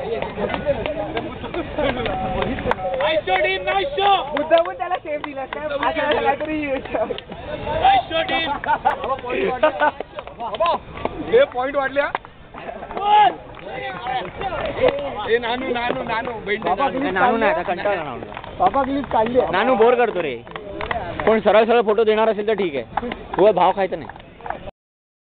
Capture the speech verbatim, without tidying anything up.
मुद्दामून त्याला सेफ दिला काय तरी हे पॉइंट वाढल्या. नानू नानू नानू नानू नाही कंटाळा बाबा क्लिप काढली. नानू बोर करतो रे. कोण सरळ सरळ फोटो देणार असेल तर ठीक आहे. भाव खायचं नाही.